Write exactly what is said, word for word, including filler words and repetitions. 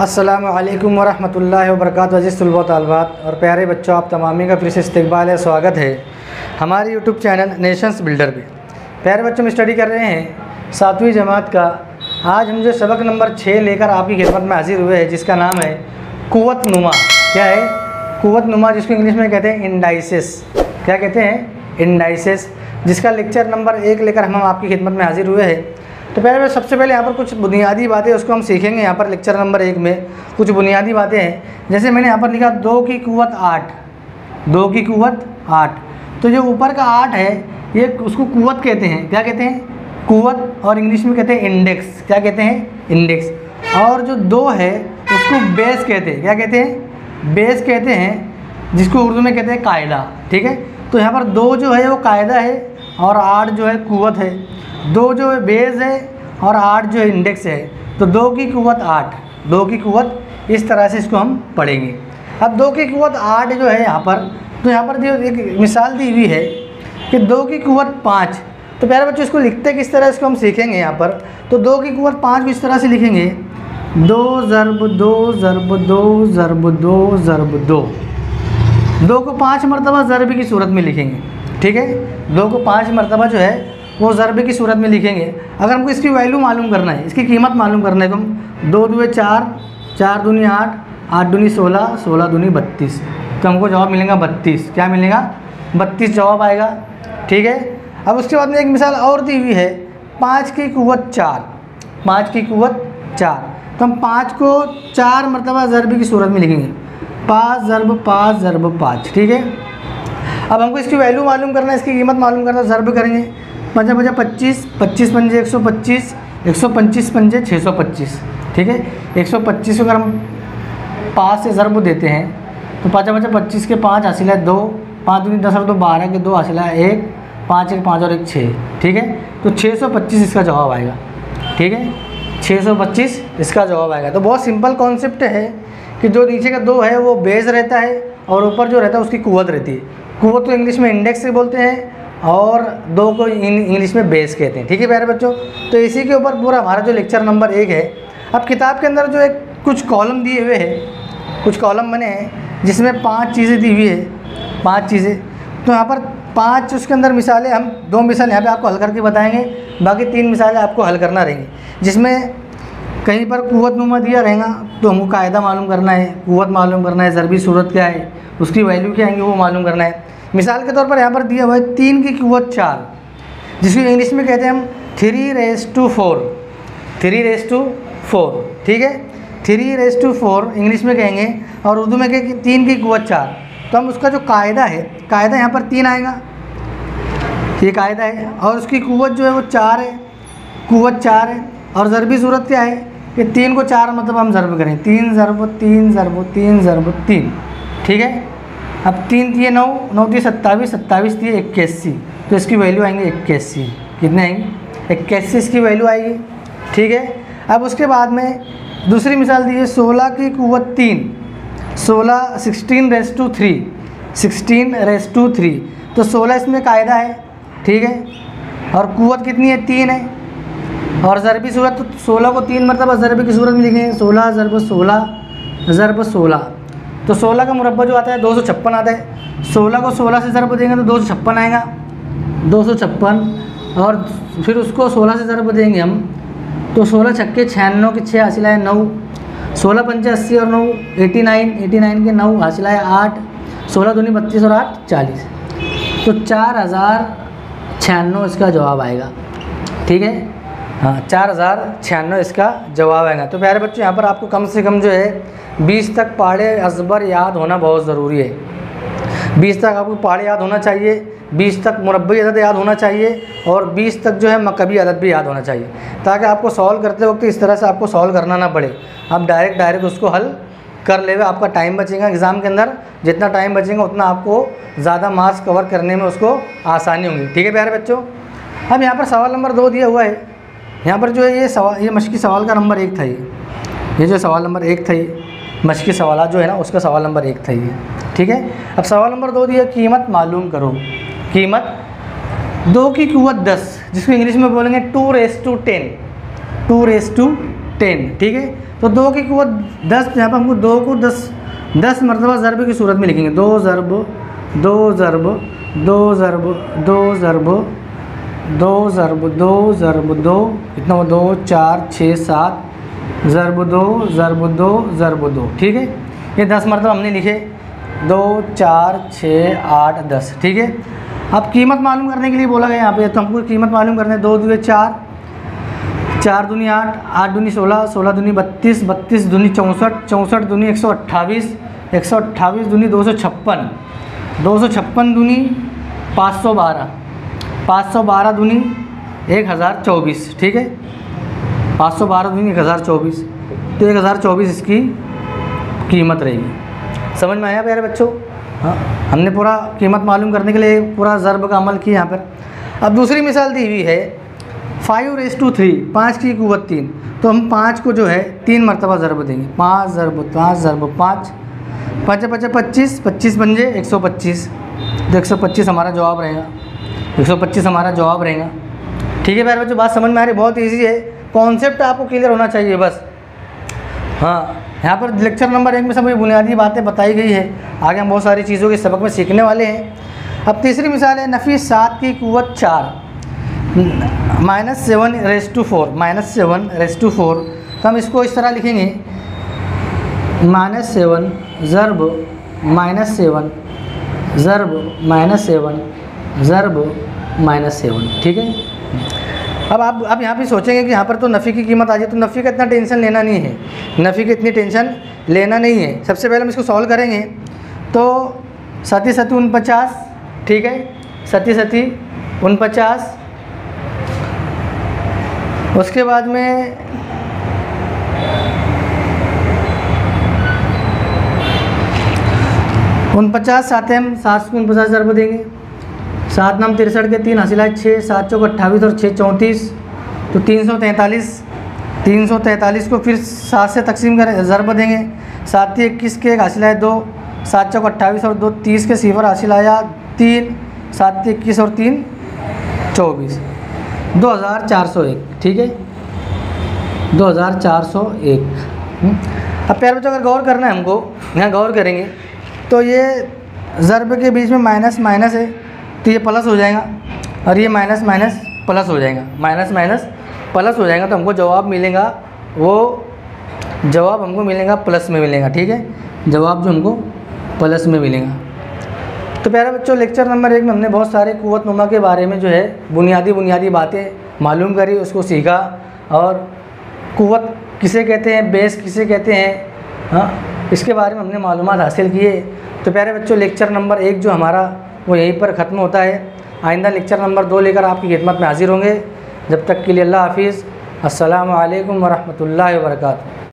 अस्सलामु अलैकुम वरहमतुल्लाहि वबरकातुहू। अज़ीज़ तलबा व तालिबात और प्यारे बच्चों, आप तमामी का फिर से इस्तकबाल है, स्वागत है हमारे यूट्यूब चैनल नेशंस बिल्डर पे। प्यारे बच्चों, हम स्टडी कर रहे हैं सातवीं जमात का। आज हम जो सबक नंबर छः लेकर आपकी खिदमत में हाजिर हुए हैं, जिसका नाम है कुव्वत नुमा। क्या है? कुव्वत नुमा, जिसको इंग्लिश में कहते हैं इंडाइसिस। क्या कहते हैं? इंडाइसिस, जिसका लेक्चर नंबर एक लेकर हम आपकी खिदमत में हाजिर हुए हैं। तो पहले सबसे पहले यहाँ पर कुछ बुनियादी बातें उसको हम सीखेंगे। यहाँ पर लेक्चर नंबर एक में कुछ बुनियादी बातें हैं। जैसे मैंने यहाँ पर लिखा दो की कुव्वत आठ, दो की कुव्वत आठ। तो जो ऊपर का आठ है ये उसको कुव्वत कहते हैं। क्या कहते हैं? कुव्वत। और इंग्लिश में कहते हैं इंडेक्स। क्या कहते हैं? इंडेक्स। और जो दो है उसको बेस कहते हैं। क्या कहते हैं? बेस कहते हैं, जिसको उर्दू में कहते हैं कायदा। ठीक है, तो यहाँ पर दो जो है वो कायदा है और आठ जो है कुव्वत है। दो जो है बेस है और आठ जो है इंडेक्स है। तो दो की कुव्वत आठ, दो की कुव्वत, इस तरह से इसको हम पढ़ेंगे। अब दो की कुव्वत आठ जो है यहाँ पर, तो यहाँ पर जो एक मिसाल दी हुई है कि दो की कुव्वत पाँच। तो प्यारे बच्चों, इसको लिखते किस तरह इसको हम सीखेंगे यहाँ पर। तो दो की कुव्वत पाँच को इस तरह से लिखेंगे, दो ज़रब दो ज़रब दो ज़रब दो ज़रब दो। दो को पाँच मरतबा ज़रब की सूरत में लिखेंगे। ठीक है, दो को पाँच मरतबा जो है वो ज़रब की सूरत में लिखेंगे। अगर हमको इसकी वैल्यू मालूम करना है, इसकी कीमत मालूम करने को, हम दो दुए चार, चार दूनी आठ, आठ दूनी सोलह, सोलह दूनी बत्तीस, तो हमको जवाब मिलेगा बत्तीस। क्या मिलेगा? बत्तीस जवाब आएगा। ठीक है, अब उसके बाद में एक मिसाल और दी हुई है, पाँच की कुव्वत चार, पाँच की कुव्वत चार। तो हम पाँच को चार मरतबा ज़रब की सूरत में लिखेंगे, पाँच ज़रब पाँच ज़रब पाँच। ठीक है, अब हमको इसकी वैल्यू मालूम करना है, इसकी कीमत मालूम करना, ज़रब करेंगे। पंजा पंजा पच्चीस, पच्चीस पंजे एक सौ पच्चीस, एक सौ पच्चीस पंजे छः सौ पच्चीस। ठीक है, एक सौ पच्चीस को अगर हम पाँच से ज़रब देते हैं तो पाँचा पंजा पच्चीस के पाँच हासिल है दो, पाँच दूनी दस और दो बारह के दो हासिल है एक, पाँच एक पाँच और एक छः। ठीक है, तो छः सौ पच्चीस इसका जवाब आएगा। ठीक है, छः सौ पच्चीस इसका जवाब आएगा। तो बहुत सिंपल कॉन्सेप्ट है कि जो नीचे का दो है वो बेस रहता है और ऊपर जो रहता है उसकी कुव्वत रहती है। कुव्वत तो इंग्लिश में इंडेक्स से बोलते हैं और दो को इंग्लिश में बेस कहते हैं। ठीक है प्यारे बच्चों, तो इसी के ऊपर पूरा हमारा जो लेक्चर नंबर एक है। अब किताब के अंदर जो एक कुछ कॉलम दिए हुए हैं, कुछ कॉलम बने हैं जिसमें पांच चीज़ें दी हुई है, पांच चीज़ें। तो यहाँ पर पांच उसके अंदर मिसालें, हम दो मिसाल यहाँ पे आपको हल करके बताएंगे, बाकी तीन मिसालें आपको हल करना रहेंगी। जिसमें कहीं पर कुव्वत नुमा दिया रहेगा तो हमको कायदा मालूम करना है, कुव्वत मालूम करना है, ज़रबी सूरत क्या है, उसकी वैल्यू क्या आएंगी वो मालूम करना है। मिसाल के तौर पर यहाँ पर दिया हुआ है तीन की कुव्वत चार, जिसको इंग्लिश में कहते हैं हम three raise to four, three raise to four. ठीक है, three raise to four English में कहेंगे और उर्दू में कहेंगे तीन की कुव्वत चार। तो हम उसका जो कायदा है, कायदा यहाँ पर तीन आएगा, ये कायदा है, और उसकी कुव्वत जो है वो चार है, कुव्वत चार है। और ज़रबी सूरत क्या है कि तीन को चार मतलब हम ज़रब करें, तीन ज़रब तीन ज़रब तीन ज़रब तीन। ठीक है, अब तीन दिए नौ, नौ दिए सत्ताईस, सत्ताईस दिए इक्यासी, तो इसकी वैल्यू आएंगे इक्यासी। कितने आएंगे? इक्यासी इसकी वैल्यू आएगी। ठीक है, अब उसके बाद में दूसरी मिसाल दी है सोलह की कुव्वत तीन, सोलह sixteen raise to three, sixteen raise to three. तो सोलह इसमें कायदा है। ठीक है, और कुव्वत कितनी है? तीन है। और ज़रबी सूरत, तो सोलह को तीन मरतबा ज़रबी की सूरत में लिखेंगे, सोलह ज़रब सोलह ज़रब सोलह। तो सोलह का मुरब्बा जो आता है दो सौ छप्पन आता है। सोलह को सोलह से ज़रब देंगे तो दो सौ छप्पन आएगा, दो सौ छप्पन। और फिर उसको सोलह से ज़रब देंगे हम तो सोलह छक्के छियानवे के छः हासिल है नौ, सोलह पंचे अस्सी और नौ एटी नाइन, एटी नाइन के नौ हासिल है आठ, सोलह दूनी बत्तीस और आठ चालीस। तो चार हज़ार छियानवे इसका जवाब आएगा। ठीक है, हाँ, चार हज़ार छियानवे इसका जवाब आएगा। तो प्यारे बच्चों, यहाँ पर आपको कम से कम जो है बीस तक पहाड़े अजबर याद होना बहुत ज़रूरी है। बीस तक आपको पहाड़े याद होना चाहिए, बीस तक मुरब्बी अदद याद होना चाहिए और बीस तक जो है मकबी अदद भी याद होना चाहिए, ताकि आपको सॉल्व करते वक्त इस तरह से आपको सॉल्व करना ना पड़े। आप डायरेक्ट डायरेक्ट उसको हल कर ले, आपका टाइम बचेगा एग्ज़ाम के अंदर। जितना टाइम बचेगा उतना आपको ज़्यादा मार्क्स कवर करने में उसको आसानी होगी। ठीक है प्यारे बच्चों, अब यहाँ पर सवाल नंबर दो दिया हुआ है। यहाँ पर जो है ये सवाल, ये मश्की सवाल का नंबर एक था, ये ये जो सवाल नंबर एक था, ये मश्की सवाल जो है ना उसका सवाल नंबर एक था ये। ठीक है, अब सवाल नंबर दो दिया, कीमत मालूम करो। कीमत दो की कुव्वत दस, जिसको इंग्लिश में बोलेंगे two raise to ten, two raise to ten, ठीक है। तो दो की कुव्वत दस, यहाँ पर हमको दो को दस दस मरतबा ज़रब की सूरत में लिखेंगे। दो ज़रब दो ज़रब दो ज़रब दो ज़रब दो ज़रब दो ज़रब दो, कितना हो, दो चार छः सात, ज़रब दो ज़रब दो ज़रब दो, ठीक है। ये दस मरतबा हमने लिखे, दो चार छः आठ दस, ठीक है। अब कीमत मालूम करने के लिए बोला गया यहाँ पे, तो हमको कीमत मालूम करने, दो दुए चार, चार दूनी आठ, आठ दूनी सोलह, सोलह दूनी बत्तीस, बत्तीस दूनी चौंसठ, चौंसठ दूनी एक सौ अट्ठाईस, एक सौ अट्ठाईस दूनी दो सौ छप्पन, दो सौ छप्पन दूनी पाँच सौ बारह, पाँच सौ बारह दूनी एक हज़ार चौबीस, ठीक है। पाँच सौ बारह दूनी एक हज़ार चौबीस, तो एक हज़ार चौबीस इसकी कीमत रहेगी। समझ में आया प्यारे बच्चों? हाँ, हमने पूरा कीमत मालूम करने के लिए पूरा ज़रब का अमल किया यहाँ पर। अब दूसरी मिसाल दी हुई है फाइव रेस टू थ्री, पाँच की कुव्वत तीन, तो हम पाँच को जो है तीन मरतबा ज़रब देंगे। पाँच ज़रब पाँच ज़रब पाँच, पाँच पचे पच्चीस, पच्चीस पंजे एक सौ पच्चीस, तो एक सौ पच्चीस हमारा जवाब रहेगा। एक सौ पच्चीस हमारा जवाब रहेगा, ठीक है प्यारे बच्चों? बात समझ में आ रही? बहुत ईजी है, कॉन्सेप्ट आपको क्लियर होना चाहिए बस। हाँ, यहाँ पर लेक्चर नंबर एक में सब बुनियादी बातें बताई गई है, आगे हम बहुत सारी चीज़ों के सबक में सीखने वाले हैं। अब तीसरी मिसाल है नफ़ी सात की कुव्वत चार, minus seven raise to four, minus seven raise to four, तो हम इसको इस तरह लिखेंगे, माइनस सेवन ज़रब माइनस सेवन ज़रब माइनस सेवन ज़रब माइनस सेवन, ठीक है। अब आप अब यहाँ पे सोचेंगे कि यहाँ पर तो नफ़ी की कीमत आ जाए, तो नफ़ी का इतना टेंशन लेना नहीं है, नफ़ी की इतनी टेंशन लेना नहीं है। सबसे पहले हम इसको सॉल्व करेंगे, तो सती सती उनपचास, ठीक है, सती सती उनपचास, उसके बाद में उनपचास सात हम सात सौ उनपचास ज़रब देंगे, सात नाम तिरसठ के तीन हासिल है छः, सात चौक अट्ठाईस और छः चौंतीस, तो तीन सौ तैंतालीस, तीन सौ तैंतालीस को फिर सात से तकसीम करें, ज़रब देंगे, सात ही इक्कीस के एक हासिल है दो, सात चौक अट्ठाईस और दो तीस के सिफर हासिल आया तीन, सात इक्कीस और तीन चौबीस, दो हज़ार चार सौ एक, ठीक है, दो हज़ार चार सौ एक। अब प्यारे बच्चों अगर गौर करना है हमको, यहाँ गौर करेंगे तो ये ज़रब के बीच में माइनस माइनस है, तो ये प्लस हो जाएगा, और ये माइनस माइनस प्लस हो जाएगा, माइनस माइनस प्लस हो जाएगा, तो हमको जवाब मिलेगा, वो जवाब हमको मिलेगा प्लस में मिलेगा, ठीक है, जवाब जो हमको प्लस में मिलेगा। तो प्यारे बच्चों लेक्चर नंबर एक में हमने बहुत सारे कुव्वत नुमा के बारे में जो है बुनियादी बुनियादी बातें मालूम करी, उसको सीखा, और कुव्वत किसे कहते हैं, बेस किसे कहते हैं, हाँ, इसके बारे में हमने मालूमात हासिल किए। तो प्यारे बच्चों लेक्चर नंबर एक जो हमारा वो यहीं पर ख़त्म होता है। आइंदा लेक्चर नंबर दो लेकर आपकी खिदमत में हाजिर होंगे। जब तक के लिए अल्लाह हाफिज़, अस्सलामु अलैकुम वरहमतुल्लाहि वबरकातुहू।